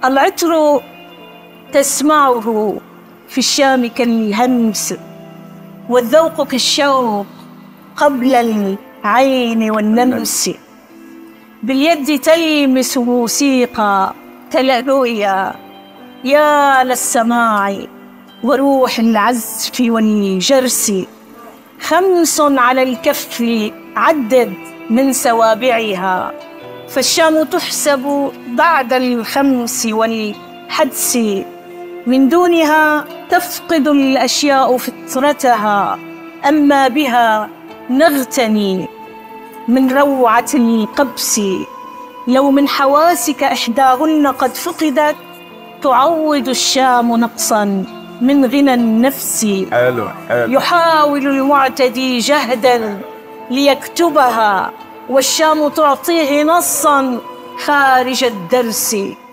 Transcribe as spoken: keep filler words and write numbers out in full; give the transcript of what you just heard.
العطر تسمعه في الشام كالهمس، والذوق كالشوق قبل العين واللمس. باليد تلمس موسيقى كالرؤيا، يا للسماع وروح العزف والجرس. خمس على الكف عدد من سوابعها، فالشام تحسب بعد الخمس والحدس. من دونها تفقد الأشياء فطرتها، أما بها نغتني من روعة القبس. لو من حواسك إحداهن قد فقدت، تعوض الشام نقصا من غنى النفس. حلو حلو. يحاول المعتدي جهدا ليكتبها، والشام تعطيه نصا خارج الدرس.